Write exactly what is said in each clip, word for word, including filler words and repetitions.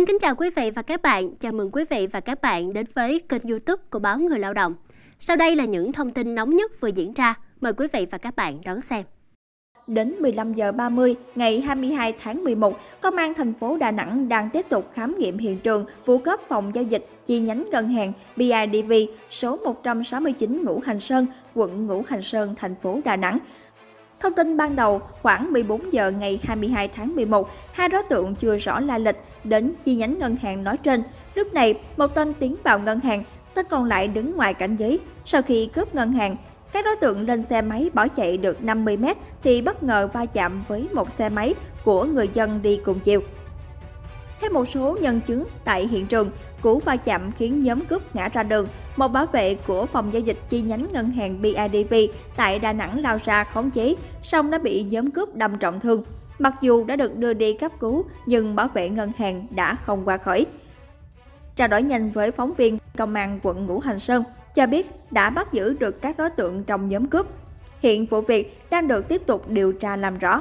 kính chào quý vị và các bạn. Chào mừng quý vị và các bạn đến với kênh YouTube của báo Người Lao động. Sau đây là những thông tin nóng nhất vừa diễn ra. Mời quý vị và các bạn đón xem. Đến mười lăm giờ ba mươi ngày hai mươi hai tháng mười một, Công an thành phố Đà Nẵng đang tiếp tục khám nghiệm hiện trường vụ cướp phòng giao dịch chi nhánh ngân hàng bê i đê vê số một trăm sáu mươi chín Ngũ Hành Sơn, quận Ngũ Hành Sơn, thành phố Đà Nẵng. Thông tin ban đầu, khoảng mười bốn giờ ngày hai mươi hai tháng mười một, hai đối tượng chưa rõ lai lịch đến chi nhánh ngân hàng nói trên. Lúc này, một tên tiến vào ngân hàng, tên còn lại đứng ngoài cảnh giới. Sau khi cướp ngân hàng, các đối tượng lên xe máy bỏ chạy được năm mươi mét thì bất ngờ va chạm với một xe máy của người dân đi cùng chiều. Theo một số nhân chứng tại hiện trường, cú va chạm khiến nhóm cướp ngã ra đường. Một bảo vệ của phòng giao dịch chi nhánh ngân hàng bê i đê vê tại Đà Nẵng lao ra khống chế, song đã bị nhóm cướp đâm trọng thương. Mặc dù đã được đưa đi cấp cứu, nhưng bảo vệ ngân hàng đã không qua khỏi. Trao đổi nhanh với phóng viên, Công an quận Ngũ Hành Sơn cho biết đã bắt giữ được các đối tượng trong nhóm cướp. Hiện vụ việc đang được tiếp tục điều tra làm rõ.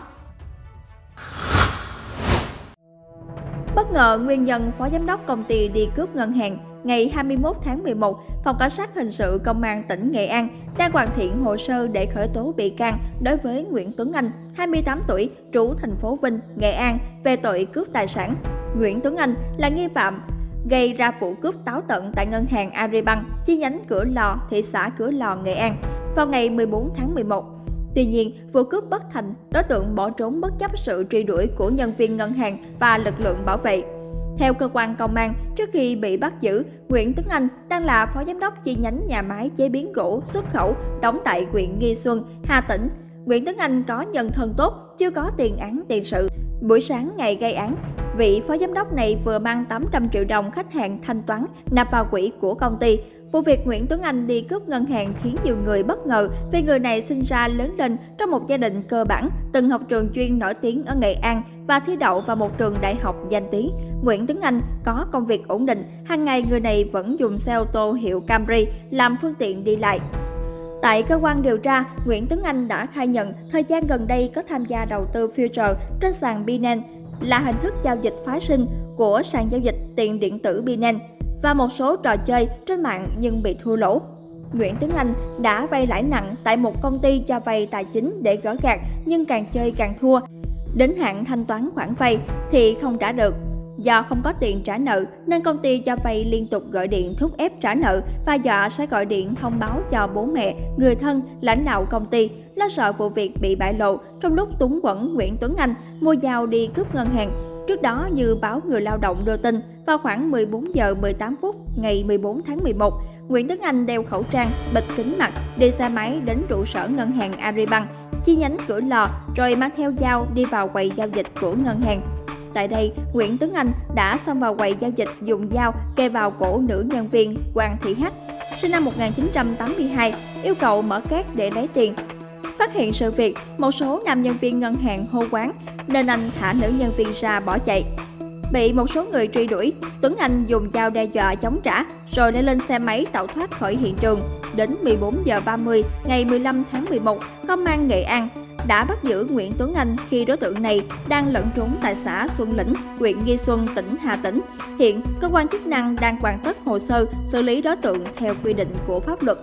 Bất ngờ nguyên nhân phó giám đốc công ty đi cướp ngân hàng. Ngày hai mươi mốt tháng mười một, Phòng Cảnh sát Hình sự Công an tỉnh Nghệ An đang hoàn thiện hồ sơ để khởi tố bị can đối với Nguyễn Tuấn Anh, hai mươi tám tuổi, trú thành phố Vinh, Nghệ An, về tội cướp tài sản. Nguyễn Tuấn Anh là nghi phạm gây ra vụ cướp táo tợn tại ngân hàng Agribank, chi nhánh Cửa Lò, thị xã Cửa Lò, Nghệ An, vào ngày mười bốn tháng mười một. Tuy nhiên, vụ cướp bất thành, đối tượng bỏ trốn bất chấp sự truy đuổi của nhân viên ngân hàng và lực lượng bảo vệ. Theo cơ quan công an, trước khi bị bắt giữ, Nguyễn Tuấn Anh đang là phó giám đốc chi nhánh nhà máy chế biến gỗ xuất khẩu đóng tại huyện Nghi Xuân, Hà Tĩnh. Nguyễn Tuấn Anh có nhân thân tốt, chưa có tiền án tiền sự. Buổi sáng ngày gây án, vị phó giám đốc này vừa mang tám trăm triệu đồng khách hàng thanh toán nạp vào quỹ của công ty. Vụ việc Nguyễn Tuấn Anh đi cướp ngân hàng khiến nhiều người bất ngờ vì người này sinh ra lớn lên trong một gia đình cơ bản, từng học trường chuyên nổi tiếng ở Nghệ An và thi đậu vào một trường đại học danh tiếng. Nguyễn Tuấn Anh có công việc ổn định, hàng ngày người này vẫn dùng xe ô tô hiệu Camry làm phương tiện đi lại. Tại cơ quan điều tra, Nguyễn Tuấn Anh đã khai nhận thời gian gần đây có tham gia đầu tư future trên sàn Binance, là hình thức giao dịch phái sinh của sàn giao dịch tiền điện tử Binance, và một số trò chơi trên mạng nhưng bị thua lỗ. Nguyễn Tuấn Anh đã vay lãi nặng tại một công ty cho vay tài chính để gỡ gạc, nhưng càng chơi càng thua. Đến hạn thanh toán khoản vay thì không trả được. Do không có tiền trả nợ nên công ty cho vay liên tục gọi điện thúc ép trả nợ và dọa sẽ gọi điện thông báo cho bố mẹ, người thân, lãnh đạo công ty. Lo sợ vụ việc bị bại lộ, trong lúc túng quẫn, Nguyễn Tuấn Anh mua dao đi cướp ngân hàng. Trước đó, như báo Người Lao động đưa tin, vào khoảng mười bốn giờ mười tám phút ngày mười bốn tháng mười một, Nguyễn Tuấn Anh đeo khẩu trang, bịt kính mặt, đi xe máy đến trụ sở ngân hàng Agribank, chi nhánh Cửa Lò, rồi mang theo dao đi vào quầy giao dịch của ngân hàng. Tại đây, Nguyễn Tuấn Anh đã xông vào quầy giao dịch dùng dao kề vào cổ nữ nhân viên Quang Thị Hắc, sinh năm một nghìn chín trăm tám mươi hai, yêu cầu mở két để lấy tiền. Phát hiện sự việc, một số nam nhân viên ngân hàng hô quán nên anh thả nữ nhân viên ra bỏ chạy. Bị một số người truy đuổi, Tuấn Anh dùng dao đe dọa chống trả rồi leo lên xe máy tẩu thoát khỏi hiện trường. Đến mười bốn giờ ba mươi ngày mười lăm tháng mười một, Công an Nghệ An đã bắt giữ Nguyễn Tuấn Anh khi đối tượng này đang lẫn trốn tại xã Xuân Lĩnh, huyện Nghi Xuân, tỉnh Hà Tĩnh. Hiện, cơ quan chức năng đang hoàn tất hồ sơ xử lý đối tượng theo quy định của pháp luật.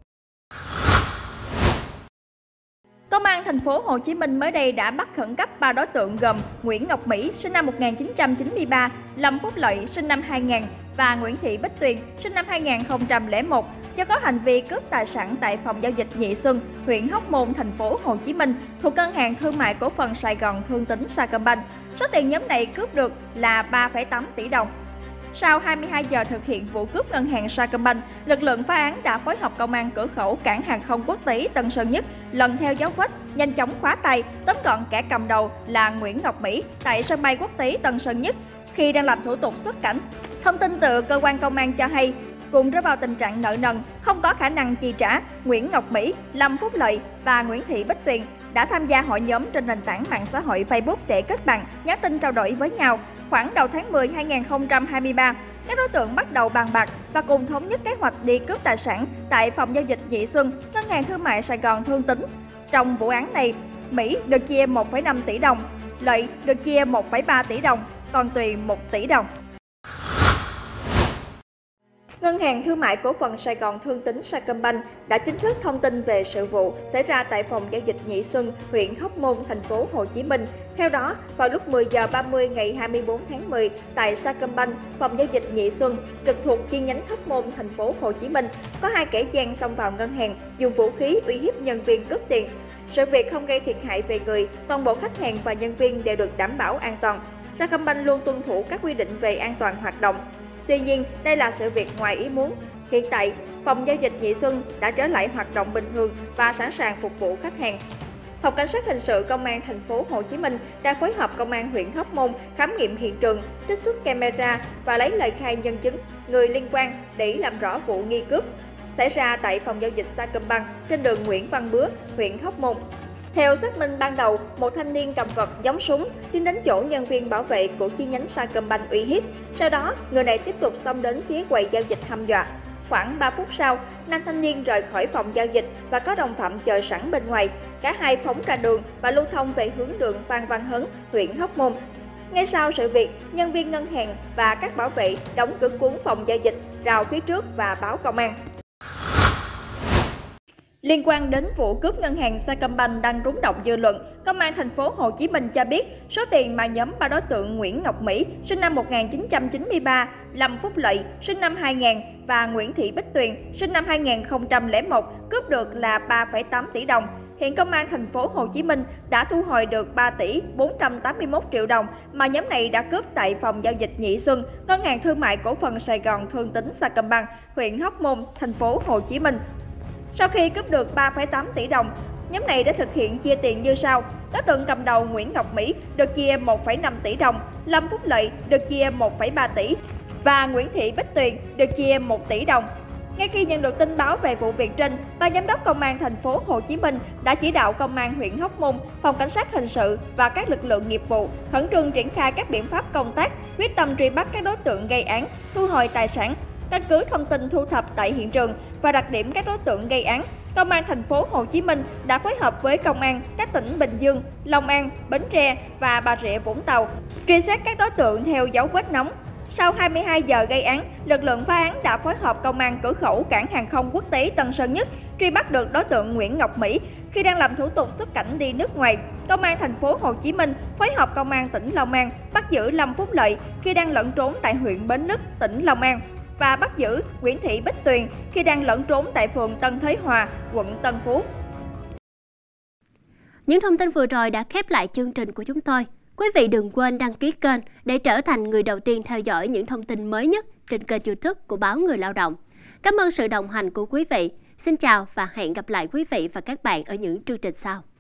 Công an thành phố Hồ Chí Minh mới đây đã bắt khẩn cấp ba đối tượng gồm Nguyễn Ngọc Mỹ, sinh năm một nghìn chín trăm chín mươi ba, Lâm Phúc Lợi, sinh năm hai nghìn và Nguyễn Thị Bích Tuyền, sinh năm hai nghìn không trăm lẻ một, do có hành vi cướp tài sản tại phòng giao dịch Nhị Xuân, huyện Hóc Môn, thành phố Hồ Chí Minh, thuộc Ngân hàng Thương mại Cổ phần Sài Gòn Thương tín Sacombank. Số tiền nhóm này cướp được là ba phẩy tám tỷ đồng. Sau hai mươi hai giờ thực hiện vụ cướp ngân hàng Sacombank, lực lượng phá án đã phối hợp công an cửa khẩu cảng hàng không quốc tế Tân Sơn Nhất lần theo dấu vết, nhanh chóng khóa tay, tóm gọn kẻ cầm đầu là Nguyễn Ngọc Mỹ tại sân bay quốc tế Tân Sơn Nhất khi đang làm thủ tục xuất cảnh. Thông tin từ cơ quan công an cho hay, cùng rơi vào tình trạng nợ nần, không có khả năng chi trả, Nguyễn Ngọc Mỹ, Lâm Phúc Lợi và Nguyễn Thị Bích Tuyền đã tham gia hội nhóm trên nền tảng mạng xã hội Facebook để kết bạn, nhắn tin trao đổi với nhau. Khoảng đầu tháng mười năm hai nghìn không trăm hai mươi ba, các đối tượng bắt đầu bàn bạc và cùng thống nhất kế hoạch đi cướp tài sản tại phòng giao dịch Nhị Xuân, Ngân hàng Thương mại Sài Gòn Thương tín. Trong vụ án này, Mỹ được chia một phẩy năm tỷ đồng, Lợi được chia một phẩy ba tỷ đồng, còn Tuyền một tỷ đồng. Ngân hàng Thương mại Cổ phần Sài Gòn Thương tín Sacombank đã chính thức thông tin về sự vụ xảy ra tại phòng giao dịch Nhị Xuân, huyện Hóc Môn, thành phố Hồ Chí Minh. Theo đó, vào lúc mười giờ ba mươi ngày hai mươi tư tháng mười, tại Sacombank, phòng giao dịch Nhị Xuân, trực thuộc chi nhánh Hóc Môn, thành phố Hồ Chí Minh, có hai kẻ gian xông vào ngân hàng, dùng vũ khí uy hiếp nhân viên cướp tiền. Sự việc không gây thiệt hại về người, toàn bộ khách hàng và nhân viên đều được đảm bảo an toàn. Sacombank luôn tuân thủ các quy định về an toàn hoạt động. Tuy nhiên, đây là sự việc ngoài ý muốn. Hiện tại, phòng giao dịch Nhị Xuân đã trở lại hoạt động bình thường và sẵn sàng phục vụ khách hàng. Phòng Cảnh sát Hình sự Công an thành phố Hồ Chí Minh đã phối hợp Công an huyện Hóc Môn khám nghiệm hiện trường, trích xuất camera và lấy lời khai nhân chứng, người liên quan để làm rõ vụ nghi cướp xảy ra tại phòng giao dịch Sacombank trên đường Nguyễn Văn Bứa, huyện Hóc Môn. Theo xác minh ban đầu, một thanh niên cầm vật giống súng tiến đến chỗ nhân viên bảo vệ của chi nhánh Sacombank uy hiếp. Sau đó, người này tiếp tục xông đến phía quầy giao dịch hăm dọa. Khoảng ba phút sau, nam thanh niên rời khỏi phòng giao dịch và có đồng phạm chờ sẵn bên ngoài. Cả hai phóng ra đường và lưu thông về hướng đường Phan Văn Hớn, huyện Hóc Môn. Ngay sau sự việc, nhân viên ngân hàng và các bảo vệ đóng cửa cuốn phòng giao dịch, rào phía trước và báo công an. Liên quan đến vụ cướp ngân hàng Sacombank đang rúng động dư luận, Công an thành phố Hồ Chí Minh cho biết số tiền mà nhóm ba đối tượng Nguyễn Ngọc Mỹ, sinh năm một nghìn chín trăm chín mươi ba, Lâm Phúc Lợi, sinh năm hai nghìn và Nguyễn Thị Bích Tuyền, sinh năm hai nghìn không trăm lẻ một cướp được là ba phẩy tám tỷ đồng. Hiện Công an thành phố Hồ Chí Minh đã thu hồi được ba tỷ bốn trăm tám mươi mốt triệu đồng mà nhóm này đã cướp tại phòng giao dịch Nhị Xuân, Ngân hàng Thương mại Cổ phần Sài Gòn Thương tín Sacombank, huyện Hóc Môn, thành phố Hồ Chí Minh. Sau khi cướp được ba phẩy tám tỷ đồng, nhóm này đã thực hiện chia tiền như sau. Đối tượng cầm đầu Nguyễn Ngọc Mỹ được chia một phẩy năm tỷ đồng, Lâm Phúc Lợi được chia một phẩy ba tỷ và Nguyễn Thị Bích Tuyền được chia một tỷ đồng. Ngay khi nhận được tin báo về vụ việc trên, Ban Giám đốc Công an thành phố Hồ Chí Minh đã chỉ đạo Công an huyện Hóc Môn, Phòng Cảnh sát Hình sự và các lực lượng nghiệp vụ khẩn trương triển khai các biện pháp công tác, quyết tâm truy bắt các đối tượng gây án, thu hồi tài sản. Căn cứ thông tin thu thập tại hiện trường và đặc điểm các đối tượng gây án, Công an thành phố Hồ Chí Minh đã phối hợp với Công an các tỉnh Bình Dương, Long An, Bến Tre và Bà Rịa Vũng Tàu truy xét các đối tượng theo dấu vết nóng. Sau hai mươi hai giờ gây án, lực lượng phá án đã phối hợp Công an cửa khẩu Cảng hàng không quốc tế Tân Sơn Nhất truy bắt được đối tượng Nguyễn Ngọc Mỹ khi đang làm thủ tục xuất cảnh đi nước ngoài. Công an thành phố Hồ Chí Minh phối hợp Công an tỉnh Long An bắt giữ Lâm Phúc Lợi khi đang lẫn trốn tại huyện Bến Lức, tỉnh Long An và bắt giữ Nguyễn Thị Bích Tuyền khi đang lẫn trốn tại phường Tân Thới Hòa, quận Tân Phú. Những thông tin vừa rồi đã khép lại chương trình của chúng tôi. Quý vị đừng quên đăng ký kênh để trở thành người đầu tiên theo dõi những thông tin mới nhất trên kênh YouTube của Báo Người Lao động. Cảm ơn sự đồng hành của quý vị. Xin chào và hẹn gặp lại quý vị và các bạn ở những chương trình sau.